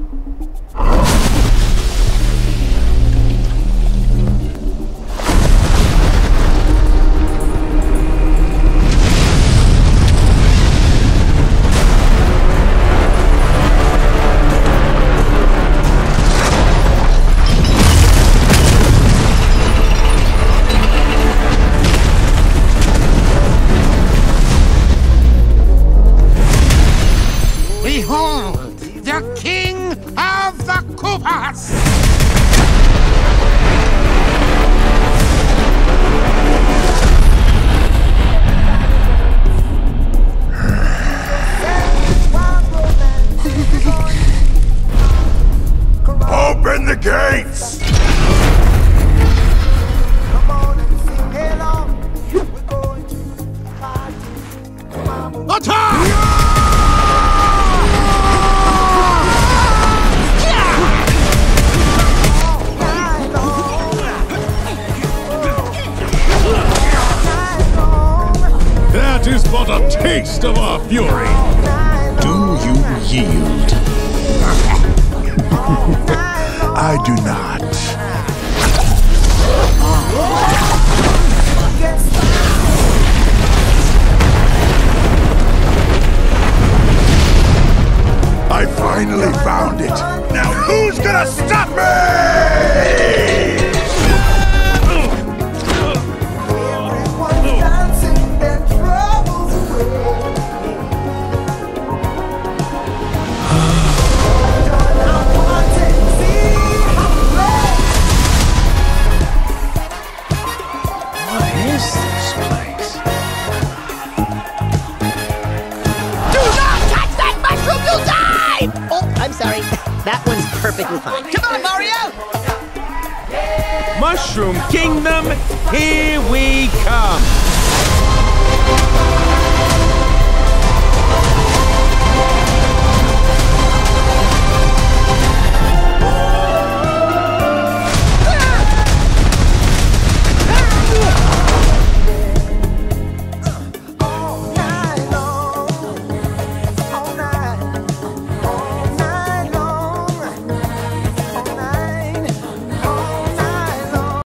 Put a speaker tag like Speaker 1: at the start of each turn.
Speaker 1: Behold, the king of the Koopas!
Speaker 2: Open the gates!
Speaker 1: Attack!
Speaker 3: That is but a taste of our fury. Do you yield?
Speaker 2: I do not. I finally found it. Now who's gonna stop me?
Speaker 4: I'm sorry. That one's perfectly fine. Come on, Mario!
Speaker 5: Mushroom Kingdom, here we come!